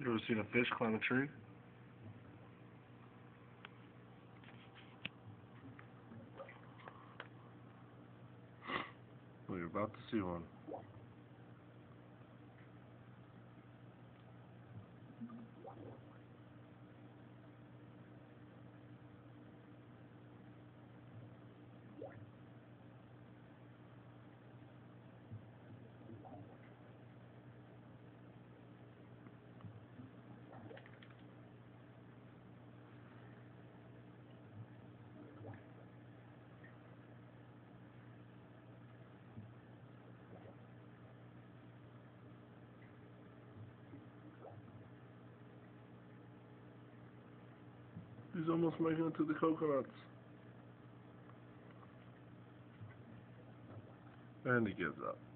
You ever seen a fish climb a tree? Well, you're about to see one. He's almost making it to the coconuts. And he gives up.